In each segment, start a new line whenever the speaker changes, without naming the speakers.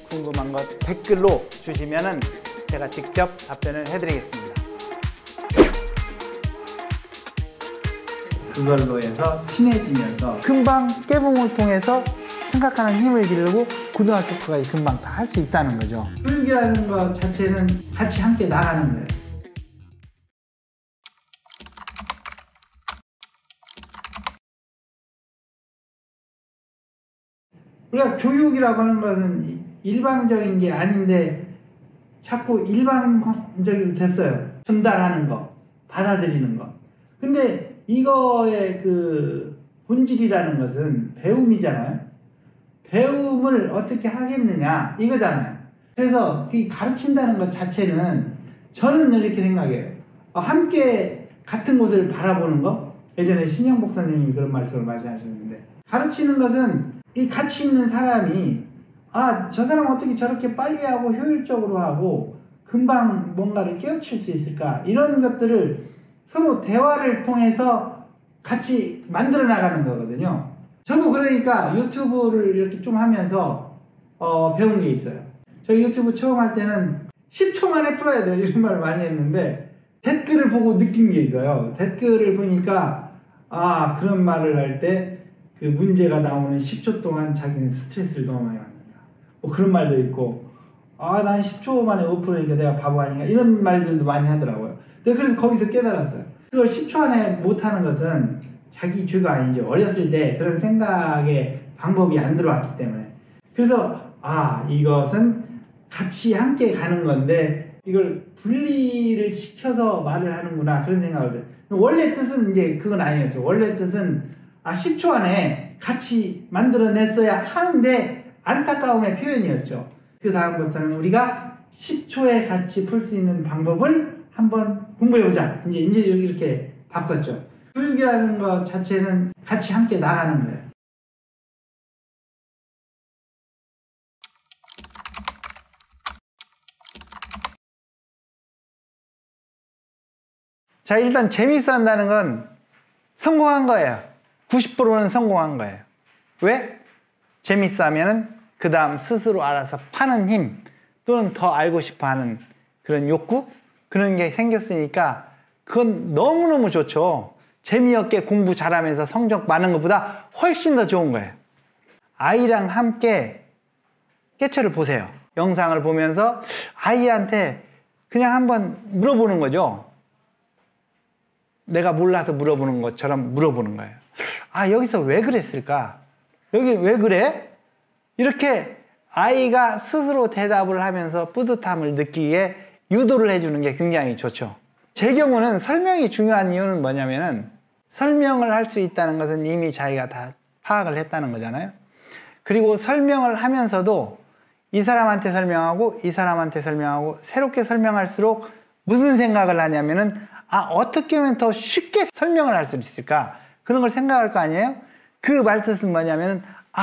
궁금한 것 댓글로 주시면은 제가 직접 답변을 해드리겠습니다. 그걸로 해서 친해지면서 금방 깨봉을 통해서 생각하는 힘을 기르고 고등학교까지 금방 다 할 수 있다는 거죠. 교육이라는 것 자체는 같이 함께 나가는 거예요. 우리가 교육이라고 하는 것은 일방적인 게 아닌데 자꾸 일방적으로 됐어요. 전달하는 거, 받아들이는 거. 근데 이거의 그 본질이라는 것은 배움이잖아요. 배움을 어떻게 하겠느냐 이거잖아요. 그래서 이 가르친다는 것 자체는 저는 이렇게 생각해요. 함께 같은 곳을 바라보는 거. 예전에 신영복 선생님이 그런 말씀을 많이 하셨는데, 가르치는 것은 이 같이 있는 사람이 저 사람 어떻게 저렇게 빨리 하고 효율적으로 하고 금방 뭔가를 깨우칠 수 있을까, 이런 것들을 서로 대화를 통해서 같이 만들어 나가는 거거든요. 저도 그러니까 유튜브를 이렇게 좀 하면서 배운 게 있어요. 저 유튜브 처음 할 때는 10초 만에 풀어야 돼요 이런 말을 많이 했는데, 댓글을 보고 느낀 게 있어요. 댓글을 보니까 그런 말을 할 때 그 문제가 나오는 10초 동안 자기는 스트레스를 너무 많이 받는다, 뭐 그런 말도 있고, 난 10초 만에 못 풀으니까 내가 바보 아닌가, 이런 말들도 많이 하더라고요. 그래서 거기서 깨달았어요. 그걸 10초 안에 못하는 것은 자기 죄가 아니죠. 어렸을 때 그런 생각의 방법이 안 들어왔기 때문에. 그래서 이것은 같이 함께 가는 건데 이걸 분리를 시켜서 말을 하는구나, 그런 생각을 해요. 원래 뜻은 이제 그건 아니었죠. 원래 뜻은 10초 안에 같이 만들어냈어야 하는데 안타까움의 표현이었죠. 그 다음부터는 우리가 10초에 같이 풀 수 있는 방법을 한번 공부해보자, 이제 이렇게 바꿨죠. 교육이라는 것 자체는 같이 함께 나가는 거예요. 자, 일단 재밌어 한다는 건 성공한 거예요. 90%는 성공한 거예요. 왜? 재밌어 하면은 그 다음 스스로 알아서 파는 힘, 또는 더 알고 싶어 하는 그런 욕구? 그런 게 생겼으니까 그건 너무너무 좋죠. 재미없게 공부 잘하면서 성적 많은 것보다 훨씬 더 좋은 거예요. 아이랑 함께 깨철을 보세요. 영상을 보면서 아이한테 그냥 한번 물어보는 거죠. 내가 몰라서 물어보는 것처럼 물어보는 거예요. 여기서 왜 그랬을까? 여기 왜 그래? 이렇게 아이가 스스로 대답을 하면서 뿌듯함을 느끼게 유도를 해주는 게 굉장히 좋죠. 제 경우는 설명이 중요한 이유는 뭐냐면은, 설명을 할 수 있다는 것은 이미 자기가 다 파악을 했다는 거잖아요. 그리고 설명을 하면서도 이 사람한테 설명하고 이 사람한테 설명하고 새롭게 설명할수록 무슨 생각을 하냐면은, 어떻게 하면 더 쉽게 설명을 할 수 있을까? 그런 걸 생각할 거 아니에요? 그 말뜻은 뭐냐면은,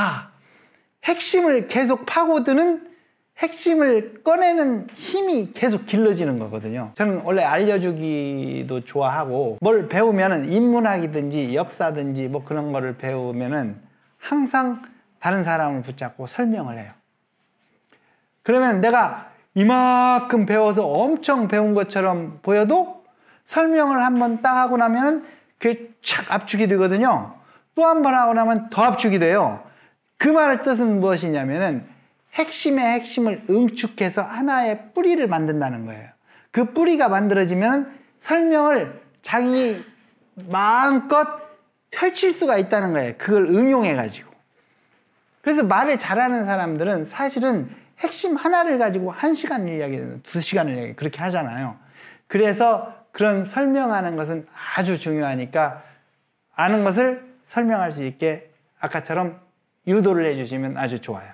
핵심을 계속 파고드는, 핵심을 꺼내는 힘이 계속 길러지는 거거든요. 저는 원래 알려주기도 좋아하고, 뭘 배우면은 인문학이든지 역사든지 뭐 그런 거를 배우면은 항상 다른 사람을 붙잡고 설명을 해요. 그러면 내가 이만큼 배워서 엄청 배운 것처럼 보여도 설명을 한번 딱 하고 나면은 그게 착 압축이 되거든요. 또 한 번 하고 나면 더 압축이 돼요. 그 말의 뜻은 무엇이냐면은, 핵심의 핵심을 응축해서 하나의 뿌리를 만든다는 거예요. 그 뿌리가 만들어지면 설명을 자기 마음껏 펼칠 수가 있다는 거예요. 그걸 응용해가지고. 그래서 말을 잘하는 사람들은 사실은 핵심 하나를 가지고 1시간을 이야기해요. 2시간을 이야기해요. 그렇게 하잖아요. 그래서 그런 설명하는 것은 아주 중요하니까 아는 것을 설명할 수 있게 아까처럼 유도를 해주시면 아주 좋아요.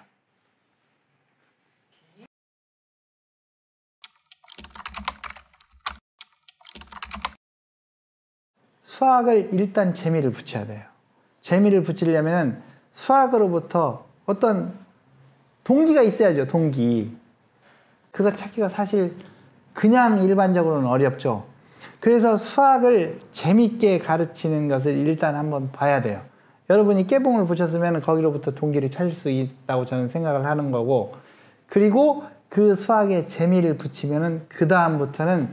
수학을 일단 재미를 붙여야 돼요. 재미를 붙이려면 수학으로부터 어떤 동기가 있어야죠. 동기. 그거 찾기가 사실 그냥 일반적으로는 어렵죠. 그래서 수학을 재밌게 가르치는 것을 일단 한번 봐야 돼요. 여러분이 깨봉을 보셨으면 거기로부터 동기를 찾을 수 있다고 저는 생각을 하는 거고, 그리고 그 수학에 재미를 붙이면은 그 다음부터는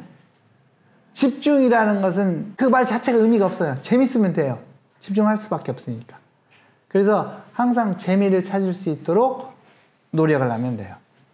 집중이라는 것은 그 말 자체가 의미가 없어요. 재밌으면 돼요. 집중할 수밖에 없으니까. 그래서 항상 재미를 찾을 수 있도록 노력을 하면 돼요.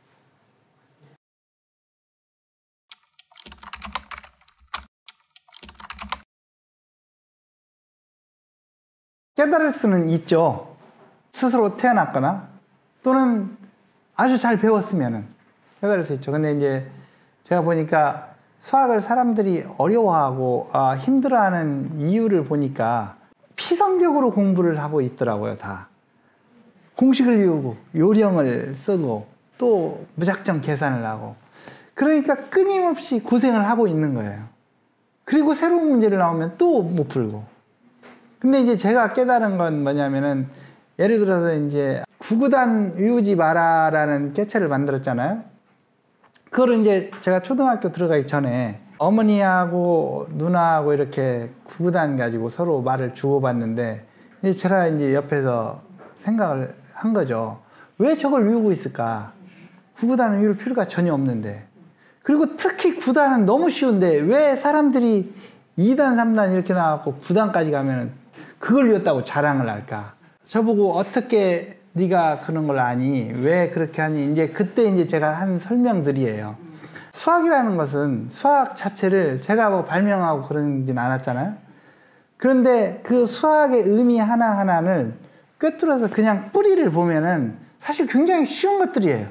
깨달을 수는 있죠. 스스로 태어났거나 또는 아주 잘 배웠으면은 깨달을 수 있죠. 근데 이제 제가 보니까 수학을 사람들이 어려워하고 힘들어하는 이유를 보니까 피성적으로 공부를 하고 있더라고요. 다 공식을 외우고 요령을 쓰고 또 무작정 계산을 하고, 그러니까 끊임없이 고생을 하고 있는 거예요. 그리고 새로운 문제를 나오면 또 못 풀고. 근데 이제 제가 깨달은 건 뭐냐면은, 예를 들어서 이제 구구단 외우지 마라라는 깨체를 만들었잖아요. 그거를 이제 제가 초등학교 들어가기 전에 어머니하고 누나하고 이렇게 구구단 가지고 서로 말을 주고받는데, 제가 이제 옆에서 생각을 한 거죠. 왜 저걸 외우고 있을까? 구구단을 외울 필요가 전혀 없는데. 그리고 특히 구단은 너무 쉬운데 왜 사람들이 2단, 3단 이렇게 나와갖고 9단까지 가면 그걸 외웠다고 자랑을 할까? 저보고 어떻게 네가 그런 걸 아니? 왜 그렇게 하니? 이제 그때 이제 제가 한 설명들이에요. 수학이라는 것은 수학 자체를 제가 뭐 발명하고 그러진 않았잖아요. 그런데 그 수학의 의미 하나하나를 꿰뚫어서 그냥 뿌리를 보면은 사실 굉장히 쉬운 것들이에요.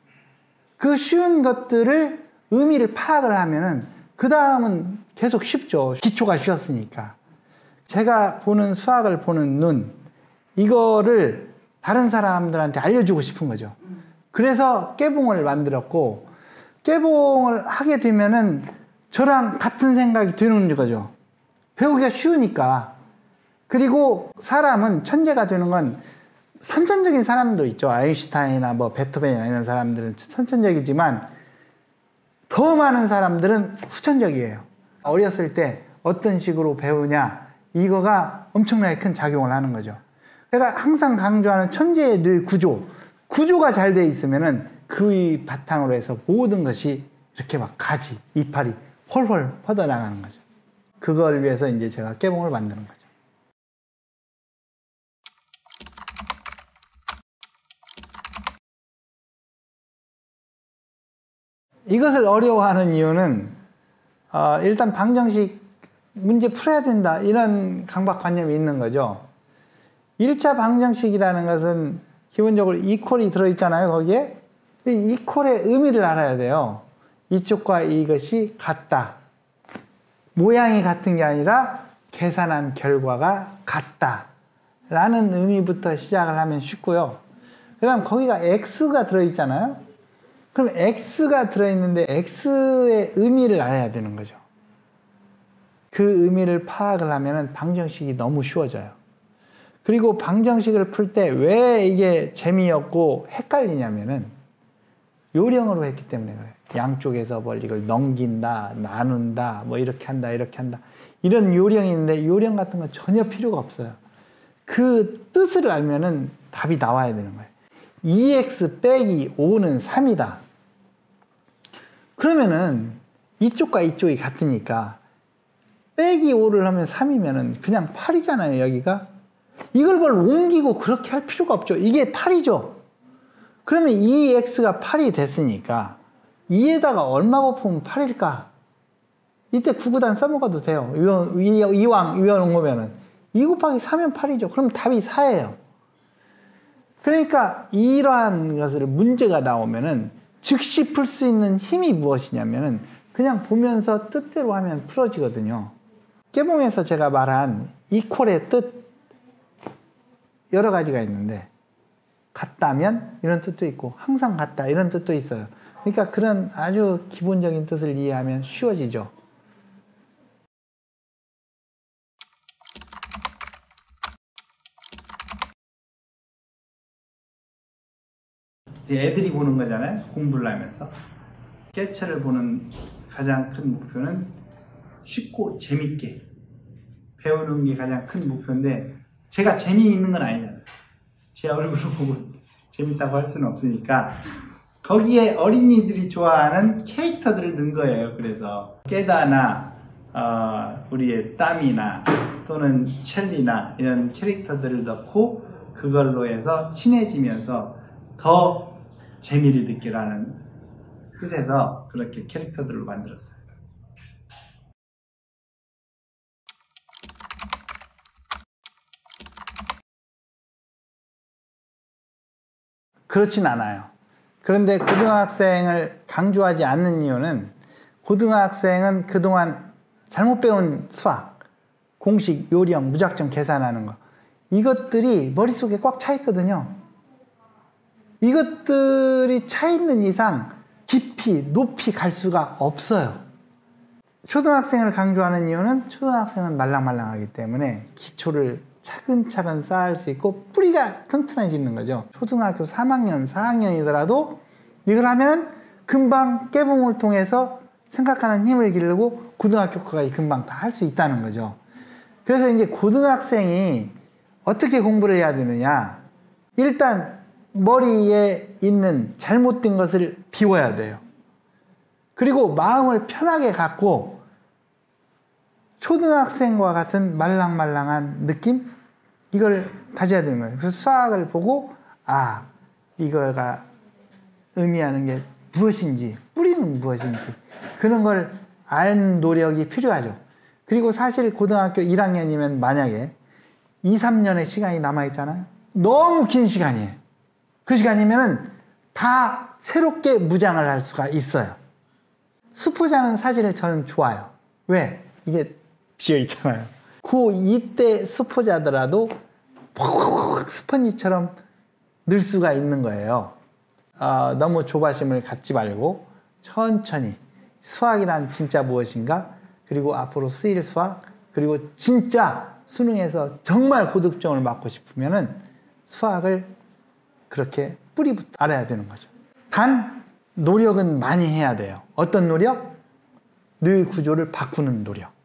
그 쉬운 것들을 의미를 파악을 하면은 그 다음은 계속 쉽죠. 기초가 쉬웠으니까. 제가 보는 수학을 보는 눈, 이거를 다른 사람들한테 알려주고 싶은 거죠. 그래서 깨봉을 만들었고, 깨봉을 하게 되면은 저랑 같은 생각이 드는 거죠. 배우기가 쉬우니까. 그리고 사람은 천재가 되는 건 선천적인 사람도 있죠. 아인슈타인이나 뭐 베토벤이나 이런 사람들은 선천적이지만 더 많은 사람들은 후천적이에요. 어렸을 때 어떤 식으로 배우냐, 이거가 엄청나게 큰 작용을 하는 거죠. 제가 항상 강조하는 천재의 뇌 구조가 잘 돼 있으면은 그 바탕으로 해서 모든 것이 이렇게 막 가지, 이파리 헐헐 뻗어나가는 거죠. 그걸 위해서 이제 제가 깨봉을 만드는 거죠. 이것을 어려워하는 이유는 일단 방정식 문제 풀어야 된다, 이런 강박관념이 있는 거죠. 1차 방정식이라는 것은 기본적으로 이퀄이 들어있잖아요. 거기에 이 이퀄의 의미를 알아야 돼요. 이쪽과 이것이 같다, 모양이 같은 게 아니라 계산한 결과가 같다 라는 의미부터 시작을 하면 쉽고요. 그 다음 거기가 x가 들어있잖아요. 그럼 x가 들어있는데 x의 의미를 알아야 되는 거죠. 그 의미를 파악을 하면 방정식이 너무 쉬워져요. 그리고 방정식을 풀 때 왜 이게 재미없고 헷갈리냐면은 요령으로 했기 때문에 그래요. 양쪽에서 뭘 이걸 넘긴다, 나눈다, 뭐 이렇게 한다, 이렇게 한다, 이런 요령이 있는데 요령 같은 건 전혀 필요가 없어요. 그 뜻을 알면은 답이 나와야 되는 거예요. 2x 빼기 5는 3이다. 그러면은 이쪽과 이쪽이 같으니까 빼기 5를 하면 3이면은 그냥 8이잖아요, 여기가. 이걸 뭘 옮기고 그렇게 할 필요가 없죠. 이게 8이죠. 그러면 2x가 8이 됐으니까 2에다가 얼마 곱하면 8일까? 이때 구구단 써먹어도 돼요. 이왕 외워놓은 거면은 2 곱하기 4면 8이죠. 그럼 답이 4예요. 그러니까 이러한 것을 문제가 나오면은 즉시 풀 수 있는 힘이 무엇이냐면은 그냥 보면서 뜻대로 하면 풀어지거든요. 깨봉에서 제가 말한 이퀄의 뜻 여러 가지가 있는데, 같다면 이런 뜻도 있고 항상 같다 이런 뜻도 있어요. 그러니까 그런 아주 기본적인 뜻을 이해하면 쉬워지죠. 애들이 보는 거잖아요. 공부를 하면서. 깨체를 보는 가장 큰 목표는 쉽고 재밌게 배우는 게 가장 큰 목표인데, 제가 재미있는 건 아니잖아요. 제 얼굴을 보고 재밌다고 할 수는 없으니까 거기에 어린이들이 좋아하는 캐릭터들을 넣은 거예요. 그래서 깨다나 우리의 땀이나 또는 첼리나 이런 캐릭터들을 넣고 그걸로 해서 친해지면서 더 재미를 느끼라는 뜻에서 그렇게 캐릭터들을 만들었어요. 그렇진 않아요. 그런데 고등학생을 강조하지 않는 이유는 고등학생은 그동안 잘못 배운 수학, 공식, 요령, 무작정 계산하는 거 이것들이 머릿속에 꽉 차 있거든요. 이것들이 차 있는 이상 깊이, 높이 갈 수가 없어요. 초등학생을 강조하는 이유는 초등학생은 말랑말랑하기 때문에 기초를 차근차근 쌓을 수 있고 뿌리가 튼튼해지는 거죠. 초등학교 3학년, 4학년이더라도 이걸 하면 금방 깨봉을 통해서 생각하는 힘을 기르고 고등학교까지 금방 다 할 수 있다는 거죠. 그래서 이제 고등학생이 어떻게 공부를 해야 되느냐. 일단 머리에 있는 잘못된 것을 비워야 돼요. 그리고 마음을 편하게 갖고 초등학생과 같은 말랑말랑한 느낌? 이걸 가져야 되는 거예요. 그래서 수학을 보고 이거가 의미하는 게 무엇인지, 뿌리는 무엇인지 그런 걸 아는 노력이 필요하죠. 그리고 사실 고등학교 1학년이면 만약에 2, 3년의 시간이 남아있잖아요. 너무 긴 시간이에요. 그 시간이면은 다 새롭게 무장을 할 수가 있어요. 수포자는 사실 저는 좋아요. 왜? 이게 비어있잖아요. 고2 때 수포자더라도 퍽 스펀지처럼 늘 수가 있는 거예요. 너무 조바심을 갖지 말고 천천히 수학이란 진짜 무엇인가, 그리고 앞으로 쓰일 수학, 그리고 진짜 수능에서 정말 고득점을 맞고 싶으면은 수학을 그렇게 뿌리부터 알아야 되는 거죠. 단 노력은 많이 해야 돼요. 어떤 노력? 뇌 구조를 바꾸는 노력.